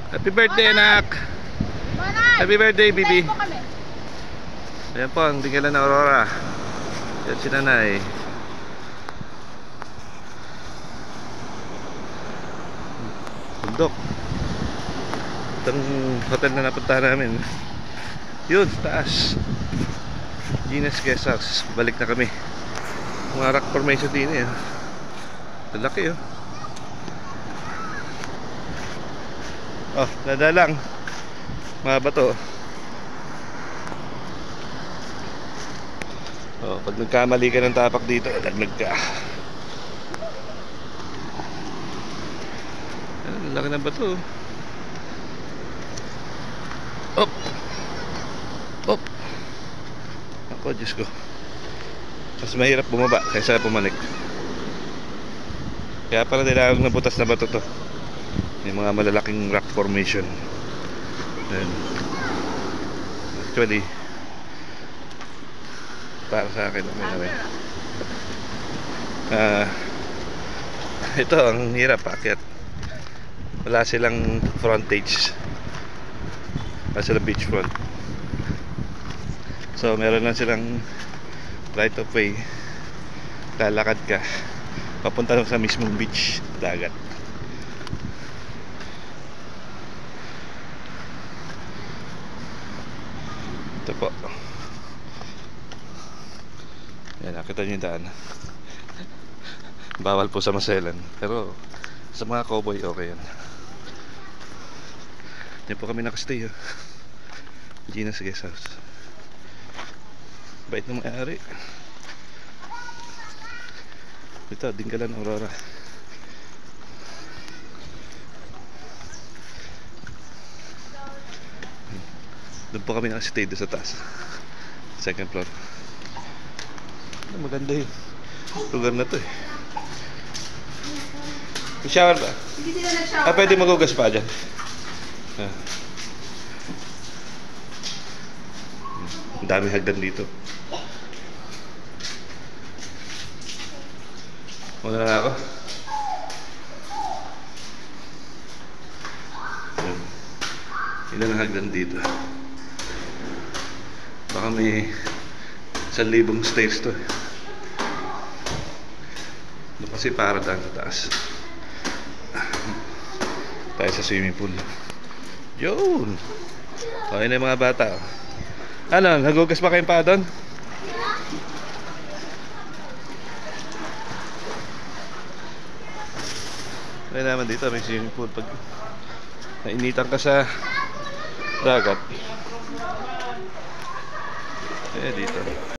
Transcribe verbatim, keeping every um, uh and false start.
Happy birthday, anak! Happy birthday, baby! Ayan po ang tinggalan ng Aurora. Yan si nanay. Bundok. Itong hotel na napunta namin. Yun, taas. Gina's Guest House. Balik na kami. Mga rock formation din eh. Malaki oh. Oh, dada lang. Mga bato. Oh, pag nagkamali ka ng tapak dito, laglag ka. Ang laki ng bato. Op. Op. Ako, Diyos ko. Mas mahirap bumaba kaysa pumanik. Kaya pala nilagang na butas na bato to. May mga malalaking rock formation. Ayan. Actually, para sa akin naman, uh, ito ang hirap akyat. Wala silang frontage. Wala silang beach front. So meron lang silang right of way. Lalakad ka papunta sa mismong beach, dagat. Ito po. Yan, nakita nyo yung daan. Bawal po sa maselan, pero sa mga cowboy okay yan. Yan po kami nakastay oh. Gina's Guest House. Bait na may-ari. Ito, Tinggalan Aurora. Doon po kami nakastay doon sa taas, second floor. Maganda yung lugar na to eh. May shower ba? Hindi sila nag-shower. Ah, pwede magugas pa dyan. Ah. Ang dami hagdan dito. Muna na ako. Ilan ang hagdan dito? Baka may isang libong stairs to. Doon kasi para daan sa taas. Tayo sa swimming pool. Yun! Okay na yung mga bata. Ano, nagugas pa kayong pa doon? Okay naman dito, may swimming pool. Pag nainitan ka sa dagat, eh dito